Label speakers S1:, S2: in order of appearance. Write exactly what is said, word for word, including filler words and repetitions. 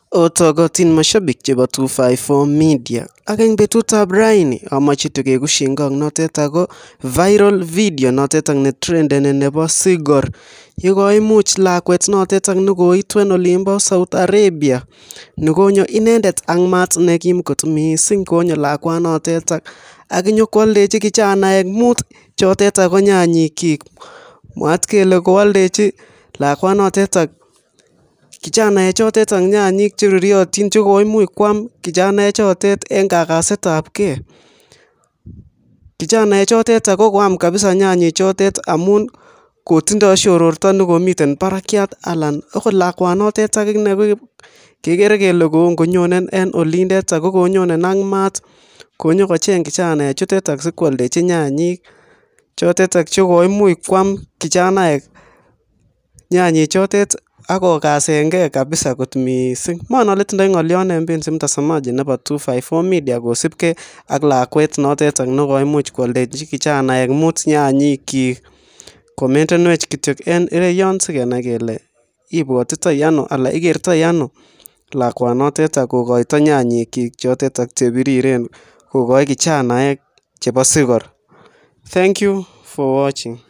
S1: Otogotin mashabik chebo two five four Media ak eng betutab raini amache tukekushin notet ako viral video notet ne trendeni nebo SIGOR yekoimuch lakwet notet nekoitu en olimbo South Arabia nekonyo inendet ak maat nekim kot mising konyo lakwanotet ak nyokwoldechi kijanaek mut chotet ko nyanyikyik. Mwaat kele koaldechi lakwanotet kijanaek chotet ak nyanyik cheruryotin chekoimuch kwam kijanaek chotet en kakasetab ke. Kijanaek chotet ko koam kabisa nyanyik chotet amun kotindo shororto nekomiten barakiat alan okot lakwanotet akine kekere kele kongonyone en olindet ako konyone ak maat konyokocheng kijanaek chutet sikwoldechi nyanyik chotet chekoimuch kwam kijanaek nyanyik chotet akokasengee kabisa kot mising. Mongen ole tindoi ng'olyon en mpenzi mtazamaji nebo two five four Media kosibgee ak lakwet notet nekoimuch kwoldechi kijanaek mut nyanyikyik. Komentenwech kityo en ireyon sikenai kele ibwotitoi ano ala ikertoi ano lakwanotet kokoito nyanyikyik chotet chebiriren kokoi kijanaek chebo SIGOR. Thank you for watching.